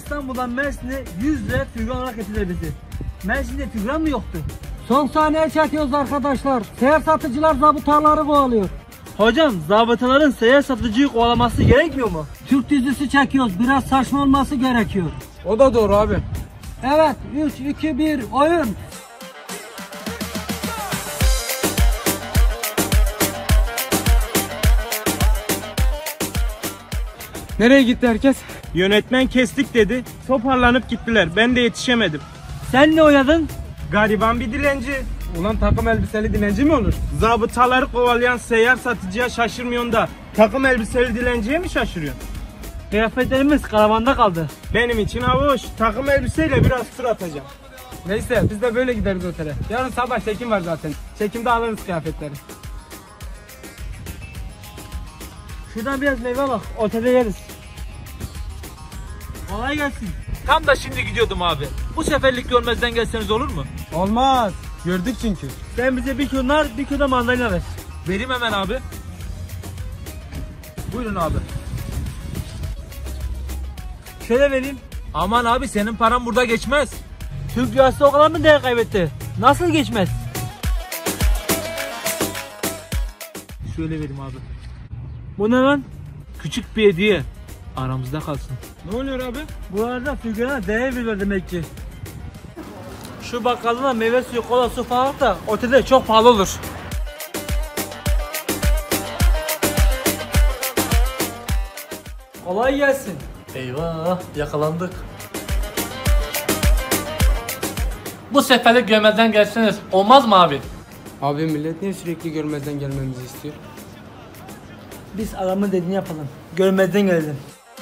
İstanbul'dan Mersin'e 100 lira figüran olarak getirdiler bizi. Mersin'de figüran mı yoktu? Son saniye çekiyoruz arkadaşlar. Seyyar satıcılar zabıtaları kovalıyor. Hocam zabıtaların seyyar satıcıyı kovalaması gerekmiyor mu? Türk dizisi çekiyoruz. Biraz saçma olması gerekiyor. O da doğru abi. Evet 3, 2, 1 oyun. Nereye gitti herkes? Yönetmen kestik dedi. Toparlanıp gittiler. Ben de yetişemedim. Sen ne oynadın? Gariban bir dilenci. Ulan takım elbiseli dilenci mi olur? Zabıtaları kovalayan seyyar satıcıya şaşırmıyorsun da takım elbiseli dilenciye mi şaşırıyorsun? Kıyafetlerimiz karavanda kaldı. Benim için avuç. Takım elbiseyle biraz tur atacağım. Neyse biz de böyle gideriz otele. Yarın sabah çekim var zaten. Çekimde alırız kıyafetleri. Şuradan biraz meyve bak, otelde yeriz. Kolay gelsin. Tam da şimdi gidiyordum abi. Bu seferlik görmezden gelseniz olur mu? Olmaz. Gördük çünkü. Sen bize bir kilo nar, bir kilo da mandalina ver. Vereyim hemen abi. Buyurun abi. Şöyle vereyim. Aman abi senin paran burada geçmez. Türk lirası o kadar mı değer kaybetti? Nasıl geçmez? Şöyle vereyim abi. Bu ne lan? Küçük bir hediye. Aramızda kalsın. Ne oluyor abi? Buralarda figürana değer veriyor demek ki. Şu bakkalına meyve suyu, kola, su falan da otelde çok pahalı olur. Kolay gelsin. Eyvah yakalandık. Bu seferlik görmezden gelseniz olmaz mı abi? Abi millet niye sürekli görmezden gelmemizi istiyor? Biz adamın dediğini yapalım. Görmezden gelelim.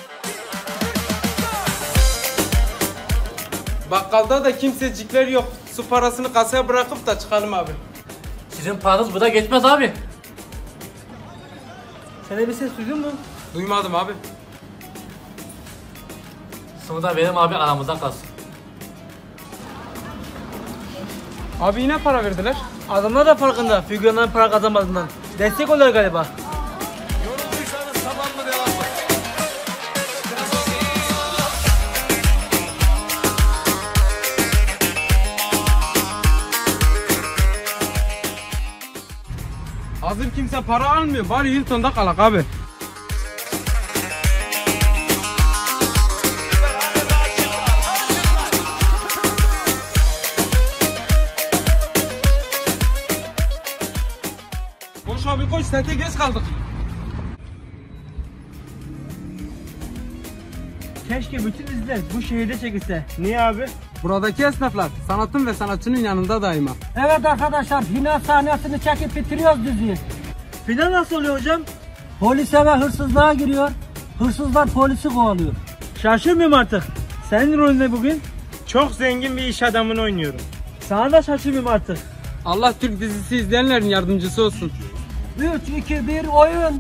Bakkalda da kimsecikler yok. Su parasını kasaya bırakıp da çıkalım abi. Sizin paranız burada geçmez abi. Sen de bir ses duydun mu? Duymadım abi. Şunu da verim abi aramızda kalsın. Abi yine para verdiler. Adamlar da farkında figüranların para kazanmadığından. Destek oluyor galiba. Hazır kimse para almıyor. Bari Hilton'da kalak abi. Koş abi koş. Sete geç kaldık. Keşke bütün diziler bu şehirde çekilse. Niye abi? Buradaki esnaflar sanatın ve sanatçının yanında daima. Evet arkadaşlar final sahnesini çekip bitiriyoruz diziyi. Final nasıl oluyor hocam? Polise ve hırsızlığa giriyor. Hırsızlar polisi kovalıyor. Şaşırmıyorum artık. Senin rolün ne bugün? Çok zengin bir iş adamını oynuyorum. Sana da şaşırmıyorum artık. Allah Türk dizisi izleyenlerin yardımcısı olsun. 3, 2, 1 oyun.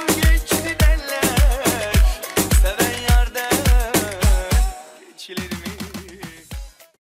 Çilerim